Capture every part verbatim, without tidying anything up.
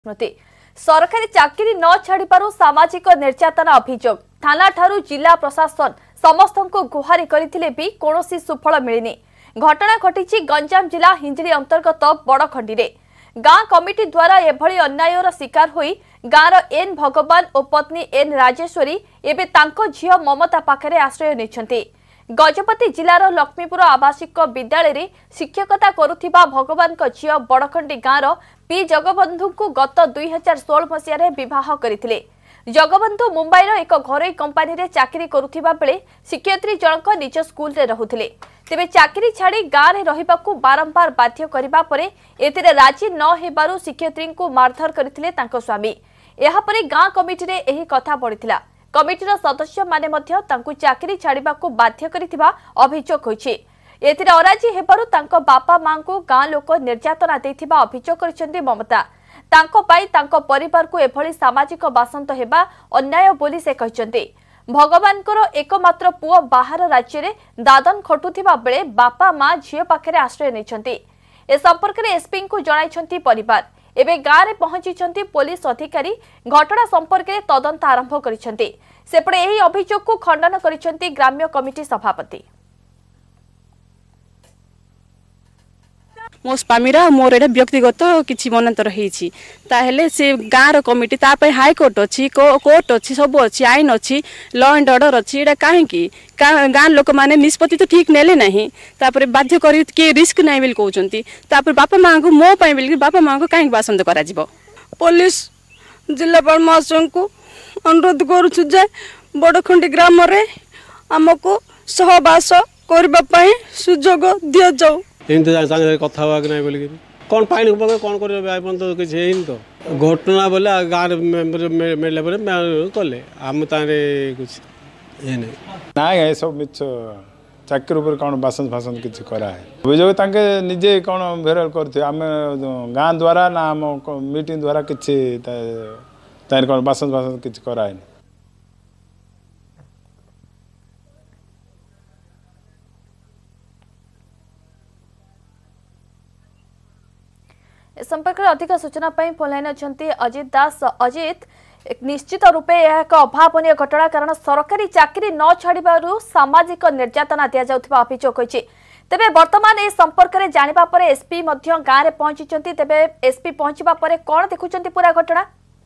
स्मृति सरकारी चाकरी न छाड़ू सामाजिक निर्यातना अभियोग थाना ठारू जिला प्रशासन समस्त को गुहारी करथिले भी कोनोसी सुफल मिलनी। घटना घटी गंजाम जिला हिंजिली अंतर्गत बड़खंडी रे गाँ कमिटी द्वारा एभली अन्यायर शिकार होई गाँर एन भगवान और पत्नी एन राजेश्वरी एबे तांको झियो ममता पाखरे आश्रय नेछंती। गजपति जिलार लक्ष्मीपुर आवासिक विद्यालय रे शिक्षकता करुथिबा भगवान को झियो बड़खंडी गाँर पी जगबंधु को गत दुई हजार षोल मसीह विवाह करथिले। जगबंधु मुंबईर एक घरोई कंपानी रे चाकरी करुथिबा बेले शिक्षयित्री जनक निज स्कूल रे रहुथिले। तेबे चाकरी छाड़ी गाँ रे रहिबाकू बारंबार बाध्य करिबा परे एतिरे राजी न हेबारु शिक्षयित्री को मारधर करथिले तांको स्वामी। एहा परे गाँ कमिटी रे एही कथा बढ़िथिला। कमिटीर सदस्य माने मध्य तांकू चाकरी छाड़िबाकू बाध्य करिथिबा अभियोग होइछि। एथिरे अराजी हेबारु तांको बापा मां को गाँ लोक निर्यातना देथिबा अभियोग करिसेंती ममता। तांको पाई तांको परिवार को एभली सामाजिक बासंत हेबा अन्याय बोली से कहिसेंती। भगवानकर एकमात्र पुओ बाहर राज्य रे दादन खटुथिबा बेले बापा मां झियो पाखरे आश्रय नेछंती। ए संपर्क रे एसपी को जणाइछंती परिवार। एबे गाँ रे पहुंचीछंती पुलिस अधिकारी घटना संपर्क रे तदंत आरंभ करिछंती। सेपटे एही अभियोग को खंडन करिछंती ग्राम्य कमिटी सभापति। मो स्वामीरा मोर एटा व्यक्तिगत किछि मनंतर हेछि ताहेले से गाँर कमिटी तापय हाई कोर्ट अछि कोर्ट अछि सब अछि आईन अछि लॉ एंड ऑर्डर अछि एटा काहे कि गाँ लोक माने निष्पत्ति तो ठीक नेले नहीं तापर बाध्य करी के रिस्क नै बिल कहउचंती तापर बापा मां को मो पय बिल बापा मां को काहे बासंद करा जिवो। पुलिस जिलापाल महाशय को अनुरोध करूछु जे बड़खंडी ग्राम रे हमको सहवास करबा पय सुजोग दिया जाऊ। कथा कौन पाइन कौन कर तो घटना बोले गाँव मिले कले आम कुछ ना ये सब मिछ चाकरी उपर कौन बासन फासन किसी कराए अभियोग निजे कौन भेराल करते आम गाँ द्वारा ना आम मीटिंग द्वारा किसी कौन बासन फासन किसी कराए। संपर्क में अधिक सूचना फोन लाइन अच्छी अजित दास। अजित निश्चित रूपे यह एक अभावनीय घटना कारण सरकारी चाकरी न छाड़ू सामाजिक निर्यातना दि जाउथिबा अभियोग होइछि। तेबे वर्तमान ए संपर्क में जानिबा परे एसपी मध्य गाँव में पहुंची। तेबे एसपी पहुंचबा परे कोन देखुचंती पूरा घटना?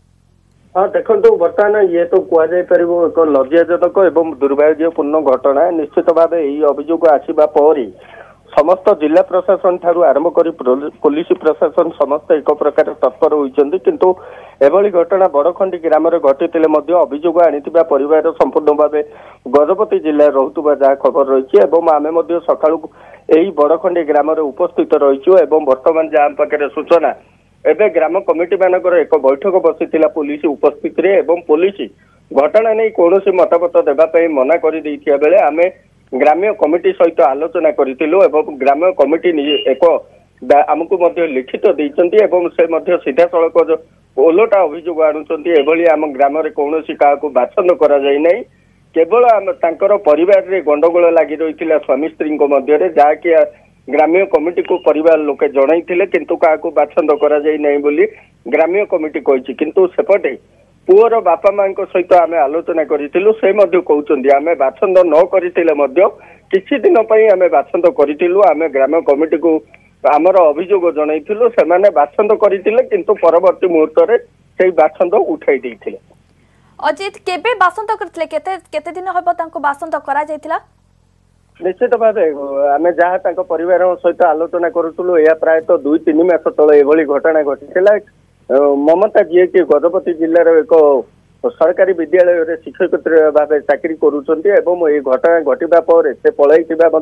हाँ देखो बर्तमान ये तो कहुई पार एक लज्जाजनक एवं दुर्भाग्यपूर्ण घटना। निश्चित भाव यही अभियोग आसवा पर समस्त जिला प्रशासन ठारू आरंभ कर पुलिस प्रशासन समस्त एक प्रकार तत्पर होइचंती किंतु एभली घटना बड़खंडी ग्राम रे घटितिले मध्य अभियोग आनिथिबा परिवार संपूर्ण भाव गजपति जिले रहुतुबा जहाँ खबर रही एवं आमे मध्य सकाळु एही बड़खंडी ग्राम रे उपस्थित रहिछु एवं वर्तमान जहाँ पाखे सूचना एबे ग्राम कमिटी मानकर एक बैठक बसिथिला पुलिस उपस्थित रे एवं पुलिस घटना नहीं कौनसी मतामत देबा पई मना कर दैथिया बेले आमे ग्राम्य कमिटी सहित आलोचना करिथिलु एवं ग्राम्य कमिटी एक आमको मध्य लिखित देइचंती एवं से मध्य सीधा सड़क ओलोटा अभियोग आणुचंती एभली आम ग्राम रे कौनसी काहाको बाछंद करा जाय नै केवल आम तांकर परिवार रे गंडगोल लागि रहिथिला स्वामी स्त्री को मध्य रे जाकी ग्राम्य कमिटी को परिवार लोके जणाइथिले किंतु काहाको बाछंद करा जाय नै बोली ग्राम्य कमिटी कहिछि। किंतु सेपटे पुअर बापा मां सहित आम आलोचना करूँ से कहते आम बाछंद न कर किसी दिन आम बाछंद करूँ आम ग्राम कमिटी को आमर अभियोग जनइलु से बाछंद करते किंतु परवर्ती मुहूर्त में से बाछंद उठाई देते। अजित केबे बाछंद करथिले केते केते दिन हबो तांको बाछंद करा जायतिला? निश्चित भाव आम जहाँ परिवार सहित आलोचना करूँ या प्राय दुई तीन मास तले एभली घटना घटी ममता जी कि गजपति जिलार एक सरकारी विद्यालय शिक्षक भाव चाकरी करुँच ये घटना घटवा पर से पलि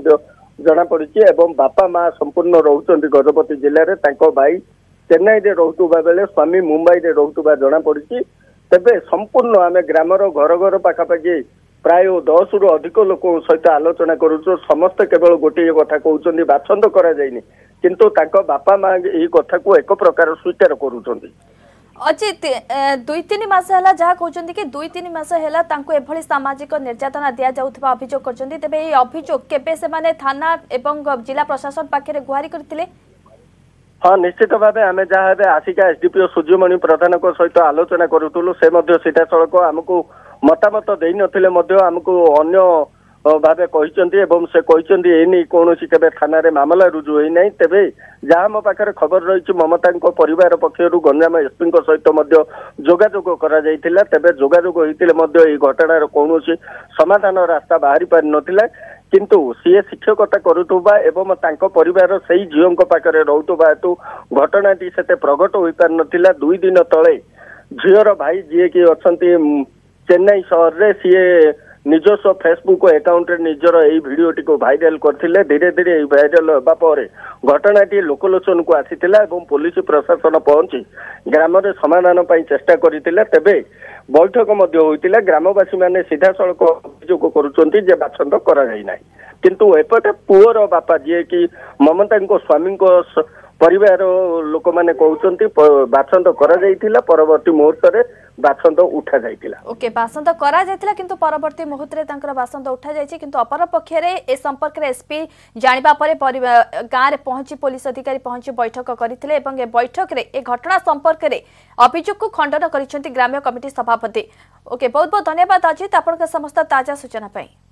जना पड़ी बापा माँ संपूर्ण रोच गजपति जिले में भाई चेन्नई रे रोहुवा बेले स्वामी मुंबई रे रोहुवा जना पड़ी। तेबे संपूर्ण आम ग्रामर घर घर पाखापाखि प्राय दस रु अधिक लोक सहित आलोचना करूँ समस्ते केवल गोटे कथा कहते बाछंद करा जायनि किंतु तांको बापा मां यही कथा को एक प्रकार स्वीकार करूछंती। अजित दुई तीन मास हैला जहाँ कहते कि दुई तीन मास हैला तांको एभली सामाजिक निर्यातना दिया जाउथबा अभियोग करछंती। तेबे एही अभियोग केबे से माने थाना एवं जिला प्रशासन पाखे गुहारी करथिले? हाँ निश्चित भाव आम जहाँ आसिका एसडीपीओ सूर्यमणि प्रधान सहित आलोचना करूँ से सीधा सड़क आमको मतामत दे नथिले आमको अन्य भावे कहते से कहते एने कौन थाना मामला रुजु होना तेरे जहाँ मो पाखे खबर रही ममता परिवार पक्षर गंजाम एसपी सहित जोगाजोग करा तेरे जोगाजोग होते घटनार कौन समाधान रास्ता बाहरी पारि नथिला किंतु सी शिक्षकता करुवा एवं परिवार से झील पाखे रोवा हेतु घटनाटी से प्रगट हो पार नथिला दुई दिन तले झीर भाई जी कि अच्छा चेन्नई सहर में सी निजस्व फेसबुक अकाउंट निजर यही भिडटी को भाइराल करथिले धीरे धीरे भाइराल होगा पर घटनाटी लोकलोचन को आसीथिला एवं पुलिस प्रशासन पहुंची ग्राम रे समाधान पाई चेष्टा करथिले तेबे बैठक मध्य होइतिला ग्रामवासी माने सीधा सड़क अभियोग करूचंती जे बाछंद करा जाई नाही किंतु एपटे पुअर बापा जे कि ममता को स्वामी को परिवार लोक माने कहउचंती बाछंद करा जाईथिला परवर्ती मुहूर्त रे बाछंद उठा जाइतिला ओके बाछंद करा जाइतिला किंतु परवर्ती मुहूर्त रे तांकर बाछंद उठा जाइछि किंतु अपर पक्ष रे ए संपर्क रे एसपी जानिबा परे गां रे पहुंची पुलिस अधिकारी पहुंची बैठक करिथिले एवं ए बैठक रे ए घटना संपर्क रे अभियोग को खंडन करिसेंती ग्राम्य कमिटी सभापति ओके बहुत बहुत धन्यवाद अजित आपन समस्त ताजा सूचना पई।